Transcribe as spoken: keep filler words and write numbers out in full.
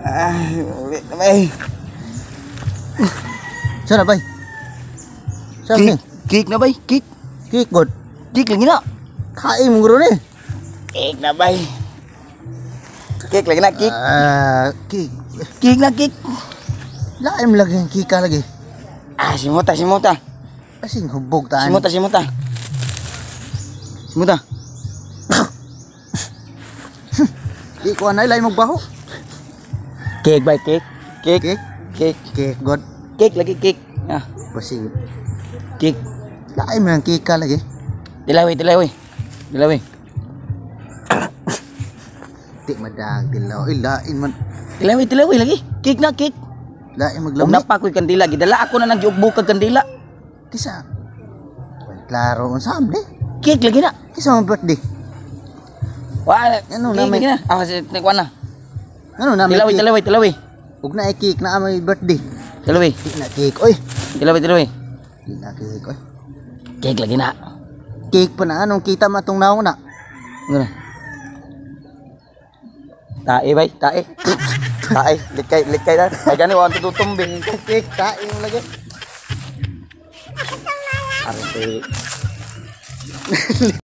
Ah, ulit na bay. Sana bay? Sana Kik, ni? kik na bay, kik. Kik god. Kik lagi nak. Kain mo guro ni. Kik na bay. Kik lagi nak, kik. Ah, kik. Kik na, kik. Lain lagi yang kika lagi. Ah, si Muta, si Muta. Kasing hubog Si taan. Muta, si Muta. Si Muta. Di ko anay lain magbaho. Kik bay, kik. Kik. Kik. Kik. Kik god. Kik lagi, kik. Ah, Kasing kik. lain mo yang kika lagi. Dilawi, dilawi. Dilawi. Di madag dilaw. Eh, lain man. Dilawi, dilawi lagi. Kik na, kik. Lain Kung maglami. napa ko'y kandila, gidala ako na nag-iugbo kag kandila. Kisa. Klaro on samde. Kik lagi na. Kisa mo birthday. Wah, Ano kik namin? lagi na. Ah, si Nekwan na. Ano na may Dilawi, cake? dilawi, dilawi. Ug na ay cake na may birthday. Dilawi, Di na cake oy. dilawi, dilawi. Di na cake oy. Kik lagi na. Cake pa na anong kita matong naong na. Ngano? Tae bay, tae. Tae, likay, likay na. Ay gani wa tututom be. Cake kain lagi. Arte.